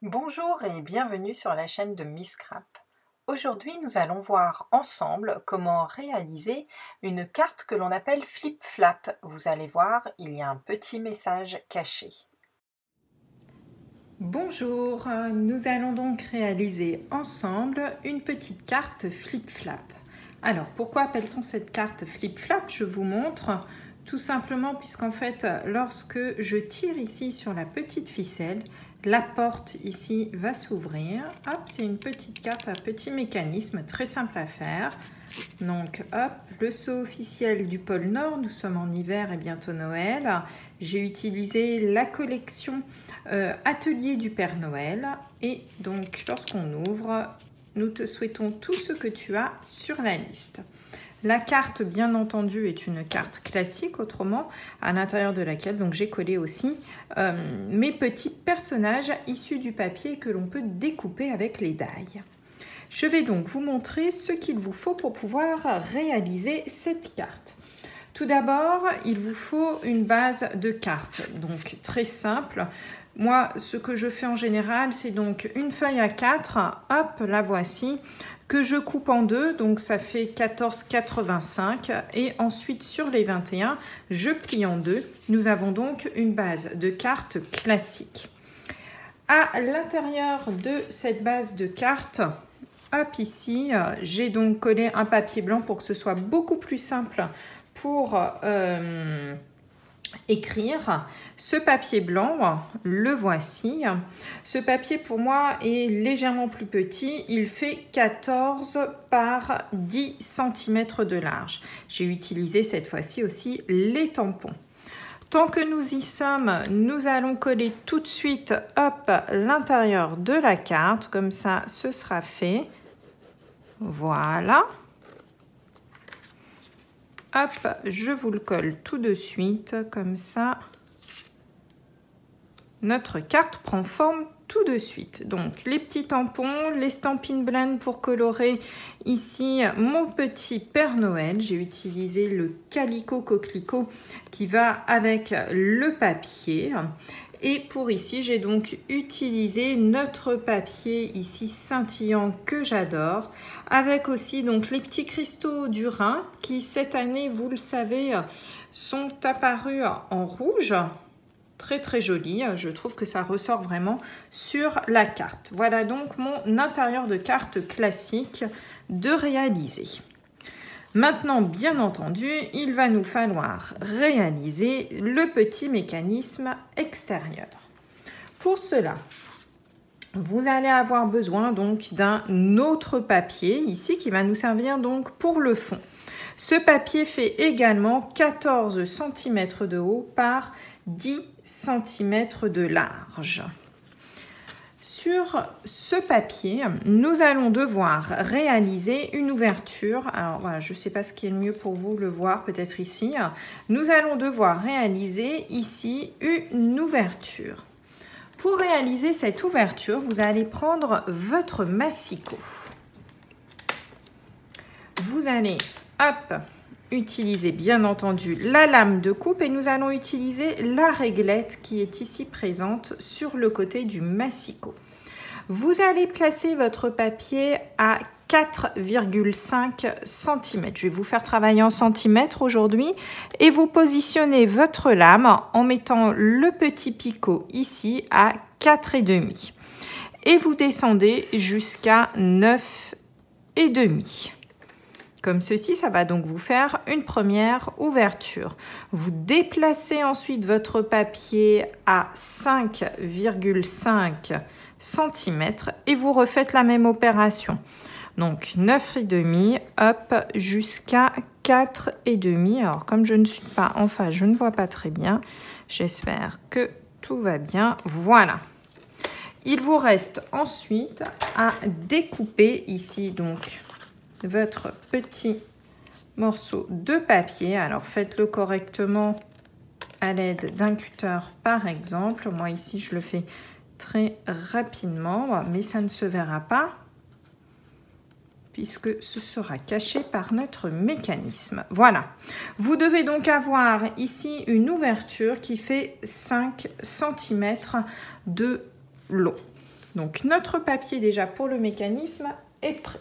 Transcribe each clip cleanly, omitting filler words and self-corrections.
Bonjour et bienvenue sur la chaîne de Miss Scrap. Aujourd'hui, nous allons voir ensemble comment réaliser une carte que l'on appelle flip-flap. Vous allez voir, il y a un petit message caché. Bonjour, nous allons donc réaliser ensemble une petite carte flip-flap. Alors, pourquoi appelle-t-on cette carte flip-flap? Je vous montre. Tout simplement puisqu'en fait, lorsque je tire ici sur la petite ficelle, la porte ici va s'ouvrir. Hop, c'est une petite carte à petit mécanisme, très simple à faire. Donc, hop, le saut officiel du pôle Nord. Nous sommes en hiver et bientôt Noël. J'ai utilisé la collection Atelier du Père Noël. Et donc, lorsqu'on ouvre, nous te souhaitons tout ce que tu as sur la liste. La carte, bien entendu, est une carte classique, autrement, à l'intérieur de laquelle j'ai collé aussi mes petits personnages issus du papier que l'on peut découper avec les die. Je vais donc vous montrer ce qu'il vous faut pour pouvoir réaliser cette carte. Tout d'abord, il vous faut une base de cartes, donc très simple. Moi, ce que je fais en général, c'est donc une feuille A4, hop, la voici, que je coupe en deux, donc ça fait 14,85 et ensuite sur les 21, je plie en deux. Nous avons donc une base de cartes classique. À l'intérieur de cette base de cartes, hop ici, j'ai donc collé un papier blanc pour que ce soit beaucoup plus simple pour écrire. Ce papier blanc, le voici. Ce papier pour moi est légèrement plus petit. Il fait 14 par 10 cm de large. J'ai utilisé cette fois-ci aussi les tampons. Tant que nous y sommes, nous allons coller tout de suite, hop, l'intérieur de la carte. Comme ça, ce sera fait. Voilà. Hop, je vous le colle tout de suite, comme ça, notre carte prend forme tout de suite. Donc, les petits tampons, les Stampin' Blend pour colorer ici mon petit Père Noël. J'ai utilisé le Calico Coquelicot qui va avec le papier. Et pour ici, j'ai donc utilisé notre papier ici scintillant que j'adore, avec aussi donc les petits cristaux du Rhin qui cette année, vous le savez, sont apparus en rouge. Très très joli, je trouve que ça ressort vraiment sur la carte. Voilà donc mon intérieur de carte classique de réaliser. Maintenant, bien entendu, il va nous falloir réaliser le petit mécanisme extérieur. Pour cela, vous allez avoir besoin donc d'un autre papier ici qui va nous servir donc pour le fond. Ce papier fait également 14 cm de haut par 10 cm de large. Sur ce papier, nous allons devoir réaliser une ouverture. Alors voilà, je ne sais pas ce qui est le mieux pour vous le voir, peut-être ici. Nous allons devoir réaliser ici une ouverture. Pour réaliser cette ouverture, vous allez prendre votre massicot. Vous allez, hop, utiliser bien entendu la lame de coupe et nous allons utiliser la réglette qui est ici présente sur le côté du massicot. Vous allez placer votre papier à 4,5 cm. Je vais vous faire travailler en centimètres aujourd'hui et vous positionnez votre lame en mettant le petit picot ici à 4,5 et vous descendez jusqu'à 9,5. Comme ceci, ça va donc vous faire une première ouverture. Vous déplacez ensuite votre papier à 5,5 cm et vous refaites la même opération. Donc 9,5, hop, jusqu'à 4,5. Alors comme je ne suis pas en face, je ne vois pas très bien. J'espère que tout va bien. Voilà. Il vous reste ensuite à découper ici donc votre petit morceau de papier. Alors faites-le correctement à l'aide d'un cutter par exemple. Moi ici je le fais très rapidement, mais ça ne se verra pas puisque ce sera caché par notre mécanisme. Voilà, vous devez donc avoir ici une ouverture qui fait 5 cm de long. Donc notre papier déjà pour le mécanisme est prêt.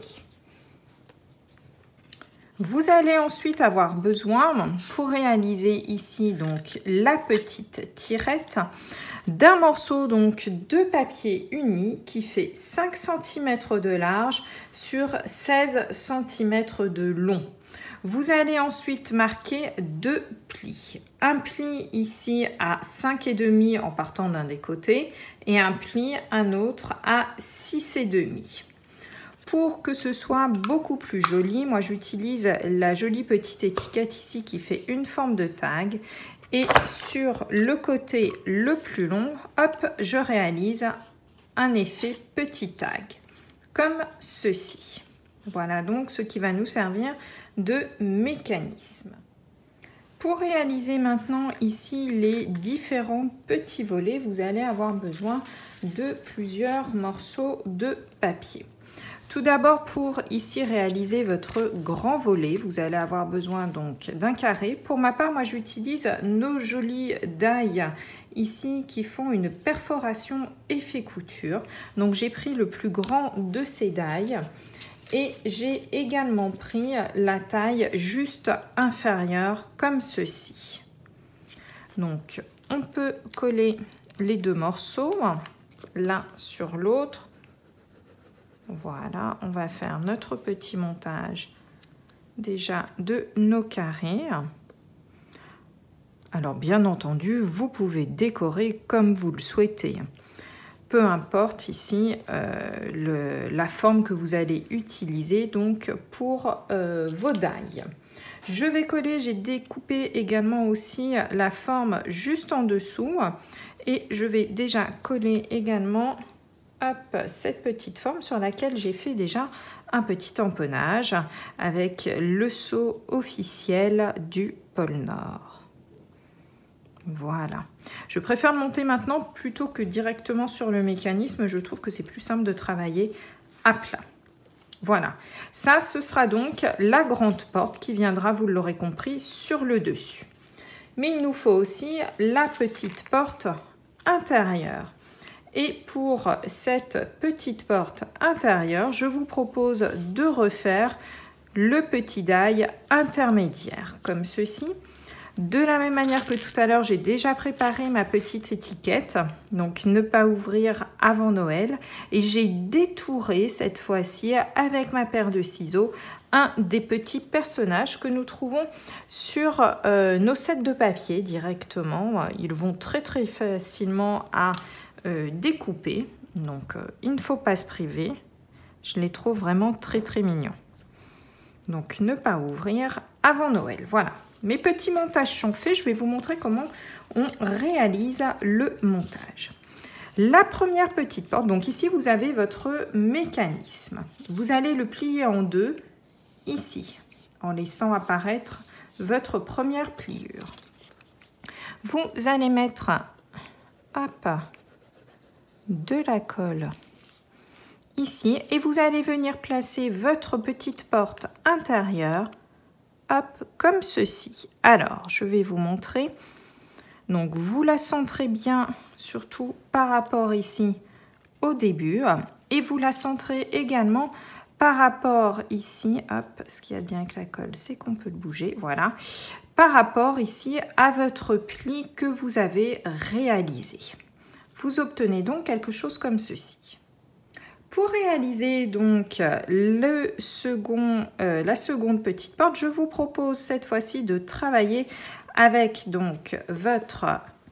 Vous allez ensuite avoir besoin, pour réaliser ici donc la petite tirette, d'un morceau donc de papier uni qui fait 5 cm de large sur 16 cm de long. Vous allez ensuite marquer 2 plis. Un pli ici à 5,5 en partant d'un des côtés et un pli, un autre à 6,5. Pour que ce soit beaucoup plus joli, moi j'utilise la jolie petite étiquette ici qui fait une forme de tag. Et sur le côté le plus long, hop, je réalise un effet petit tag, comme ceci. Voilà donc ce qui va nous servir de mécanisme. Pour réaliser maintenant ici les différents petits volets, vous allez avoir besoin de plusieurs morceaux de papier. Tout d'abord, pour ici réaliser votre grand volet, vous allez avoir besoin donc d'un carré. Pour ma part, moi j'utilise nos jolies dailles ici qui font une perforation effet couture. Donc j'ai pris le plus grand de ces dailles et j'ai également pris la taille juste inférieure comme ceci. Donc on peut coller les deux morceaux l'un sur l'autre. Voilà, on va faire notre petit montage déjà de nos carrés. Alors bien entendu, vous pouvez décorer comme vous le souhaitez. Peu importe ici la forme que vous allez utiliser donc pour vos dailles. Je vais coller, j'ai découpé également aussi la forme juste en dessous et je vais déjà coller également cette petite forme sur laquelle j'ai fait déjà un petit empennage avec le sceau officiel du pôle Nord. Voilà. Je préfère le monter maintenant plutôt que directement sur le mécanisme. Je trouve que c'est plus simple de travailler à plat. Voilà. Ça, ce sera donc la grande porte qui viendra, vous l'aurez compris, sur le dessus. Mais il nous faut aussi la petite porte intérieure. Et pour cette petite porte intérieure, je vous propose de refaire le petit die intermédiaire, comme ceci. De la même manière que tout à l'heure, j'ai déjà préparé ma petite étiquette, donc ne pas ouvrir avant Noël. Et j'ai détouré cette fois-ci avec ma paire de ciseaux un des petits personnages que nous trouvons sur nos sets de papier directement. Ils vont très facilement à découper, donc il ne faut pas se priver. Je les trouve vraiment très mignons. Donc ne pas ouvrir avant Noël. Voilà, mes petits montages sont faits. Je vais vous montrer comment on réalise le montage. La première petite porte, donc ici vous avez votre mécanisme. Vous allez le plier en deux ici, en laissant apparaître votre première pliure. Vous allez mettre de la colle ici et vous allez venir placer votre petite porte intérieure comme ceci. Alors je vais vous montrer, donc vous la centrez bien surtout par rapport ici au début et vous la centrez également par rapport ici, ce qu'il y a bien avec la colle c'est qu'on peut le bouger, voilà, par rapport ici à votre pli que vous avez réalisé. Vous obtenez donc quelque chose comme ceci. Pour réaliser donc la seconde petite porte, je vous propose cette fois-ci de travailler avec donc votre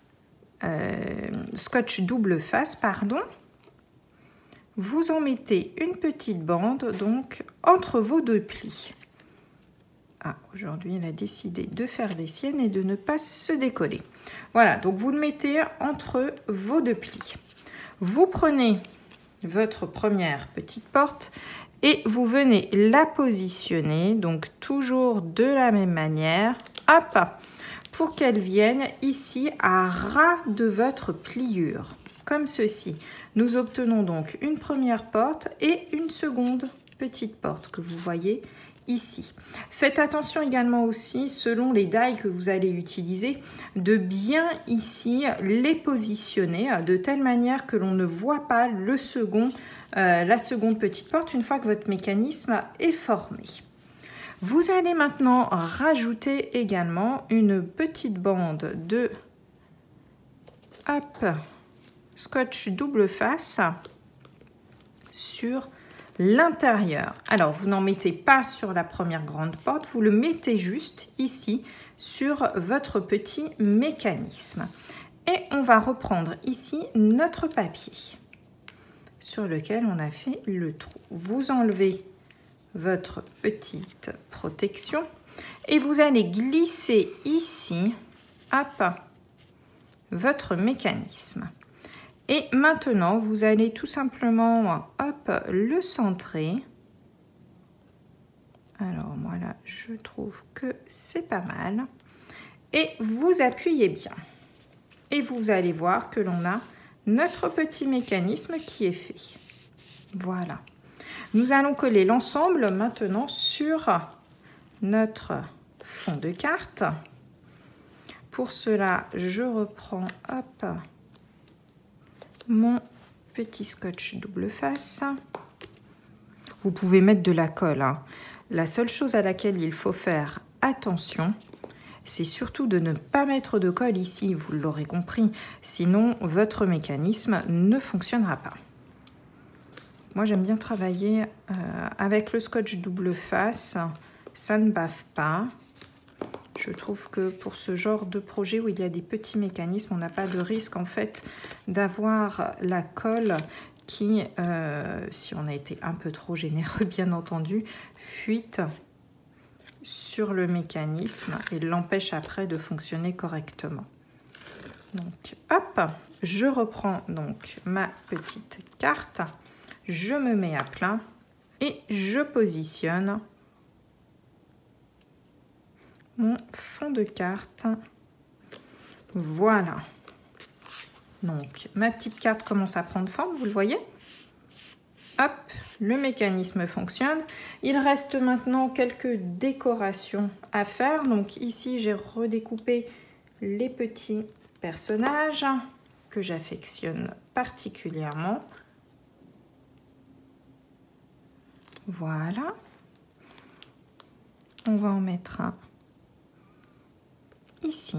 scotch double face, pardon. Vous en mettez une petite bande donc entre vos deux plis. Aujourd'hui, elle a décidé de faire des siennes et de ne pas se décoller. Voilà, donc vous le mettez entre vos deux plis. Vous prenez votre première petite porte et vous venez la positionner, donc toujours de la même manière, pour qu'elle vienne ici à ras de votre pliure, comme ceci. Nous obtenons donc une première porte et une seconde petite porte que vous voyez ici. Faites attention également aussi, selon les die que vous allez utiliser, de bien ici les positionner de telle manière que l'on ne voit pas la seconde petite porte une fois que votre mécanisme est formé. Vous allez maintenant rajouter également une petite bande de scotch double face sur l'intérieur. Alors, vous n'en mettez pas sur la première grande porte, vous le mettez juste ici sur votre petit mécanisme. Et on va reprendre ici notre papier sur lequel on a fait le trou. Vous enlevez votre petite protection et vous allez glisser ici, hop, votre mécanisme. Et maintenant, vous allez tout simplement, hop, le centrer. Alors, moi, là, je trouve que c'est pas mal. Et vous appuyez bien. Et vous allez voir que l'on a notre petit mécanisme qui est fait. Voilà. Nous allons coller l'ensemble maintenant sur notre fond de carte. Pour cela, je reprends, hop, mon petit scotch double face. Vous pouvez mettre de la colle, hein. La seule chose à laquelle il faut faire attention, c'est surtout de ne pas mettre de colle ici, vous l'aurez compris, sinon votre mécanisme ne fonctionnera pas. Moi j'aime bien travailler avec le scotch double face, ça ne bave pas. Je trouve que pour ce genre de projet où il y a des petits mécanismes, on n'a pas de risque en fait d'avoir la colle qui, si on a été un peu trop généreux bien entendu, fuite sur le mécanisme et l'empêche après de fonctionner correctement. Donc hop, je reprends donc ma petite carte, je me mets à plat et je positionne mon fond de carte. Voilà. Donc, ma petite carte commence à prendre forme, vous le voyez? Hop, le mécanisme fonctionne. Il reste maintenant quelques décorations à faire. Donc ici, j'ai redécoupé les petits personnages que j'affectionne particulièrement. Voilà. On va en mettre un ici.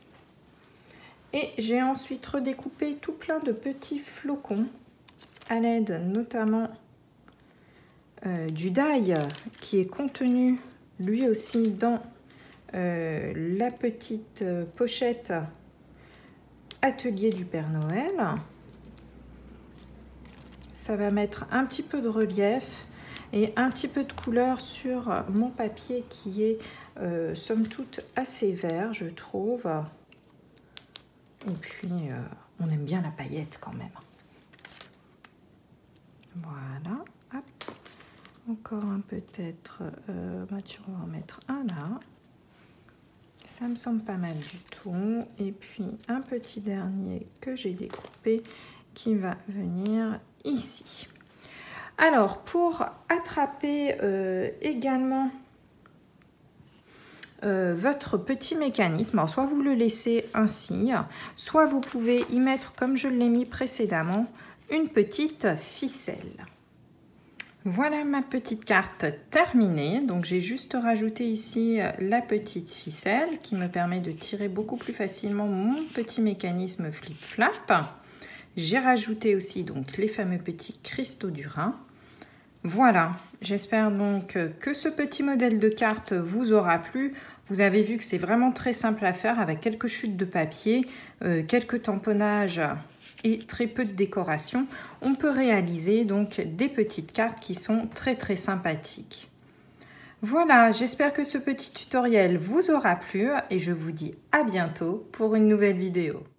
Et j'ai ensuite redécoupé tout plein de petits flocons à l'aide notamment du die qui est contenu lui aussi dans la petite pochette Atelier du Père Noël. Ça va mettre un petit peu de relief et un petit peu de couleur sur mon papier qui est somme toute assez vert, je trouve. Et puis on aime bien la paillette quand même. Voilà, hop. Encore un peut-être, tu vas en mettre un là. Ça me semble pas mal du tout. Et puis un petit dernier que j'ai découpé qui va venir ici. Alors, pour attraper également votre petit mécanisme, alors soit vous le laissez ainsi, soit vous pouvez y mettre, comme je l'ai mis précédemment, une petite ficelle. Voilà ma petite carte terminée. Donc j'ai juste rajouté ici la petite ficelle qui me permet de tirer beaucoup plus facilement mon petit mécanisme flip-flap. J'ai rajouté aussi donc les fameux petits cristaux du Rhin. Voilà, j'espère donc que ce petit modèle de carte vous aura plu. Vous avez vu que c'est vraiment très simple à faire avec quelques chutes de papier, quelques tamponnages et très peu de décoration. On peut réaliser donc des petites cartes qui sont très très sympathiques. Voilà, j'espère que ce petit tutoriel vous aura plu et je vous dis à bientôt pour une nouvelle vidéo.